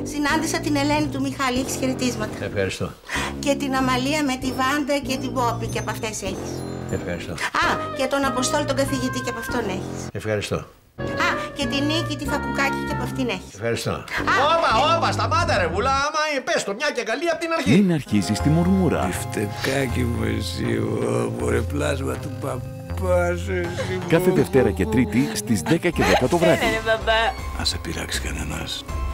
Συνάντησα την Ελένη του Μιχάλη, έχεις χαιρετίσματα. Ευχαριστώ. Και την Αμαλία με τη Βάντα και την Πόπη, και από αυτές έχεις. Ευχαριστώ. Α, και τον Αποστόλη τον καθηγητή, και από αυτόν έχεις. Ευχαριστώ. Α, και την Νίκη τη Φακουκάκη, και από αυτήν έχεις. Ευχαριστώ. Όπα, σταμάτα ρε βουλά, άμα πες το μια και καλή απ' την αρχή. Μην αρχίζεις τη μουρμούρα. Φτεκάκι μου εσύ, μωρέ πλάσμα του παπά σου εσύ. Κάθε Δευτέρα και Τρίτη στις 10 και 10 το βράδυ. Να σε πειράξει κανένας.